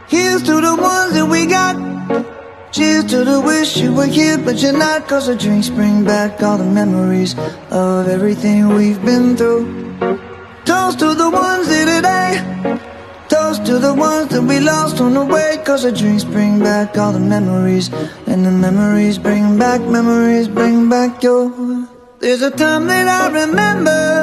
Here's to the ones that we got. Cheers to the wish you were here but you're not. Cause the drinks bring back all the memories of everything we've been through. Toast to the ones here today. Toast to the ones that we lost on the way. Cause the drinks bring back all the memories, and the memories bring back your. There's a time that I remember.